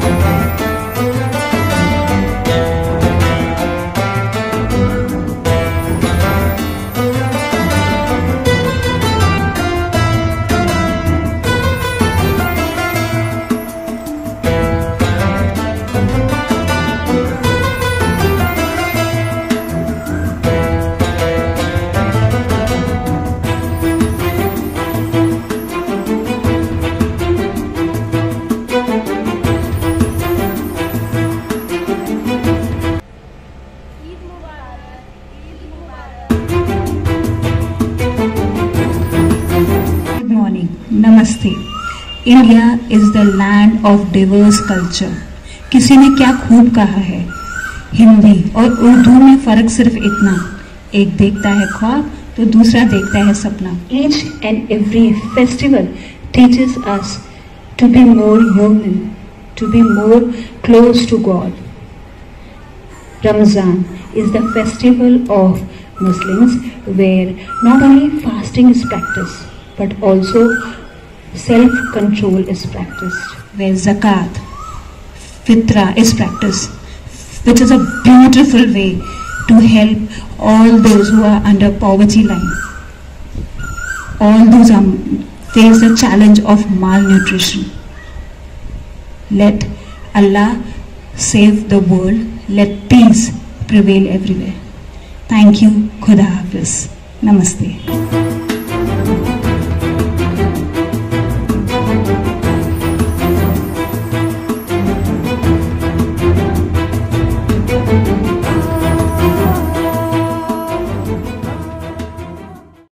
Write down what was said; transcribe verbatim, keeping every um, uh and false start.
नमस्ते। India is the land of diverse culture. किसी ने क्या खूब कहा है, हिंदी और उर्दू में फर्क सिर्फ इतना, एक देखता है ख्वाब तो दूसरा देखता है सपना। Each and every festival teaches us to be more human, to be more close to God. Ramadan is the festival of Muslims where not only fasting is practiced but also self-control is practiced. Where zakat, fitra is practiced, which is a beautiful way to help all those who are under poverty line. All those who face the challenge of malnutrition. Let Allah save the world. Let peace prevail everywhere. Thank you. Khuda Hafiz. Namaste.